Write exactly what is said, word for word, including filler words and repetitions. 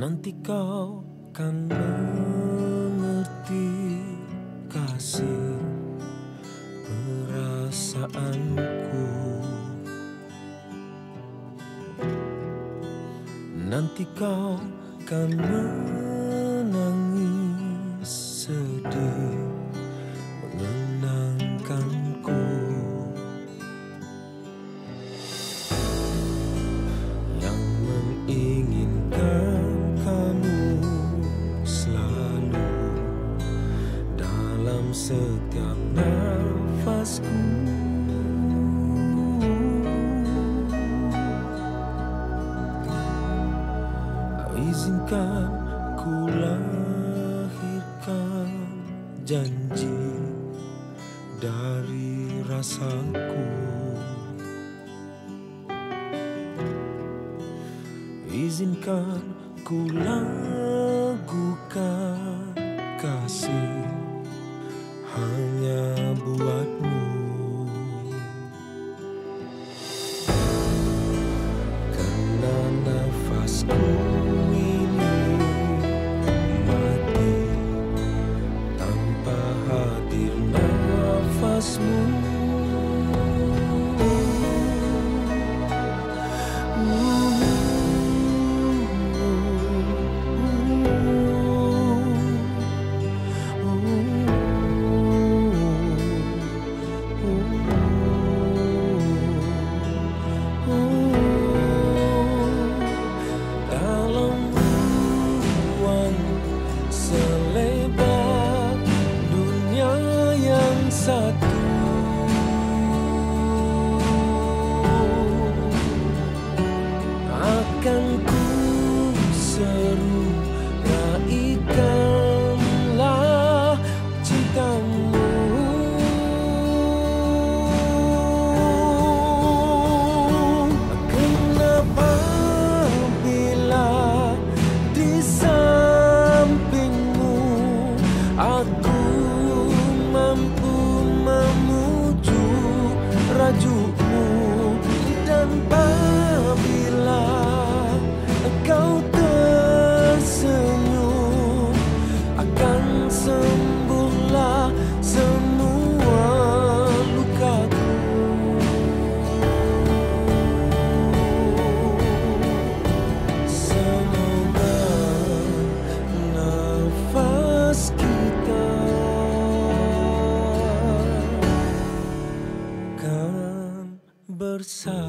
Nanti kau kan mengerti kasih perasaanku. Nanti kau kan menangis sedih mengenangkanku. Yang menginginkan kamu selalu dalam setiap nafasku. Izinkan ku lahirkan janji dari rasaku. Izinkan ku lakukan kasih hanya buatmu. Karena nafasku ini mati tanpa hadir nafasmu. Selebar dunia yang satu, akan ku seru raikanlah cintamu. Kenapa bila di aku mampu memuju rajukmu, dan apabila kau tersenyum akan sembuhlah semua lukaku. Semoga nafas kita kan bersama.